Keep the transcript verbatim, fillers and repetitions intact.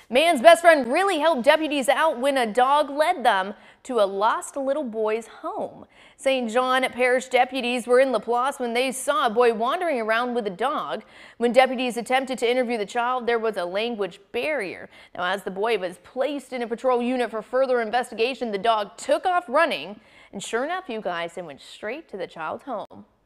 Man's best friend really helped deputies out when a dog led them to a lost little boy's home. Saint John Parish deputies were in LaPlace when they saw a boy wandering around with a dog. When deputies attempted to interview the child, there was a language barrier. Now, as the boy was placed in a patrol unit for further investigation, the dog took off running. And sure enough, you guys, it went straight to the child's home.